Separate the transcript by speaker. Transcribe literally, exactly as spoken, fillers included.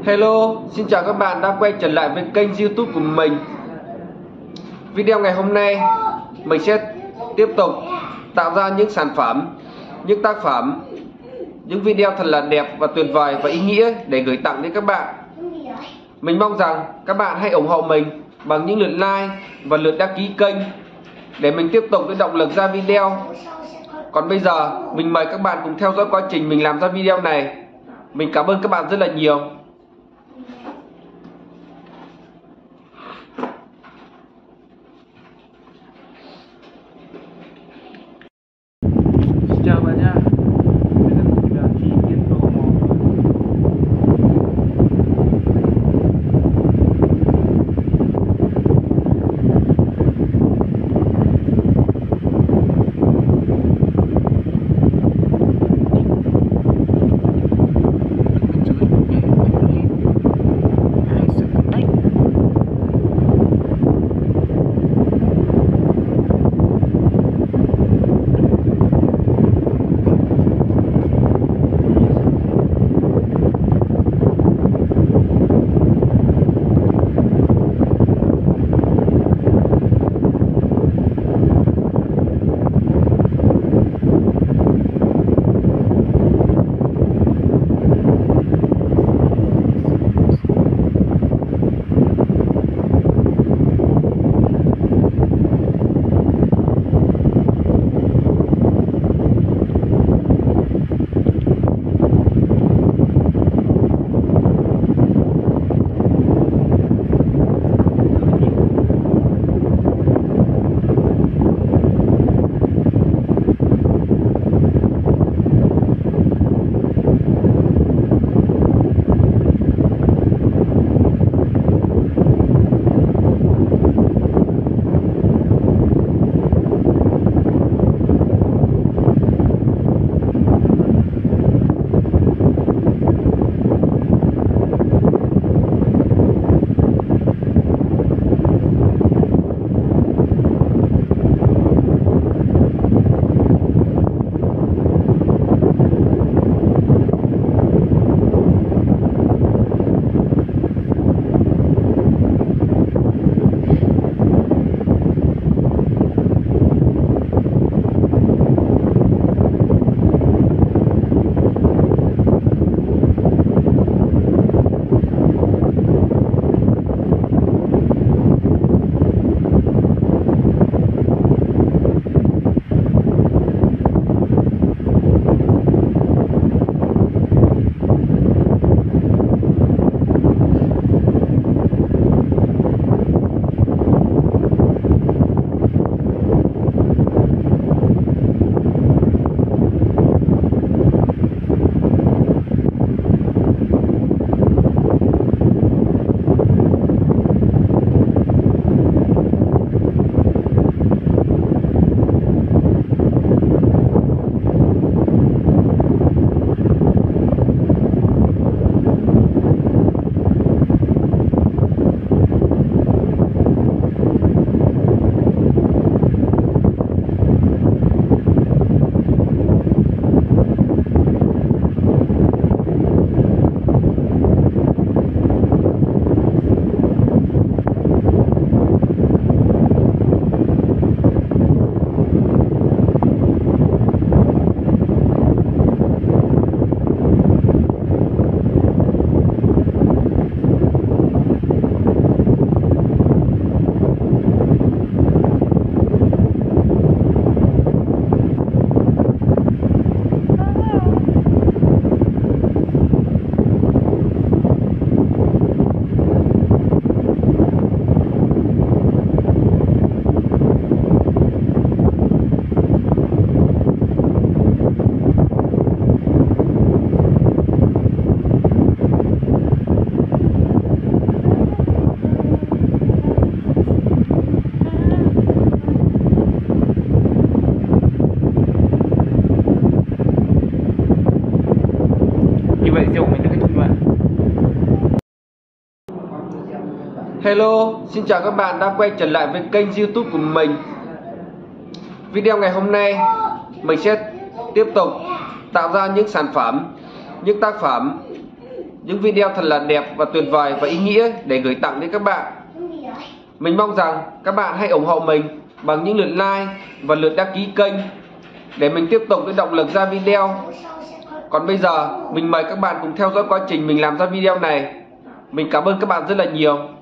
Speaker 1: Hello, xin chào các bạn đã quay trở lại với kênh YouTube của mình. Video ngày hôm nay mình sẽ tiếp tục tạo ra những sản phẩm, những tác phẩm, những video thật là đẹp và tuyệt vời và ý nghĩa để gửi tặng đến các bạn. Mình mong rằng các bạn hãy ủng hộ mình bằng những lượt like và lượt đăng ký kênh để mình tiếp tục có động lực ra video. Còn bây giờ mình mời các bạn cùng theo dõi quá trình mình làm ra video này. Mình cảm ơn các bạn rất là nhiều.
Speaker 2: Chào bạn nha. Bây giờ mình là chi tiết đồ màu. Như vậy video của mình đã kết thúc rồi.
Speaker 1: Hello, xin chào các bạn đã quay trở lại với kênh YouTube của mình. Video ngày hôm nay mình sẽ tiếp tục tạo ra những sản phẩm, những tác phẩm, những video thật là đẹp và tuyệt vời và ý nghĩa để gửi tặng đến các bạn. Mình mong rằng các bạn hãy ủng hộ mình bằng những lượt like và lượt đăng ký kênh để mình tiếp tục cái động lực ra video. Còn bây giờ mình mời các bạn cùng theo dõi quá trình mình làm ra video này. Mình cảm ơn các bạn rất là nhiều.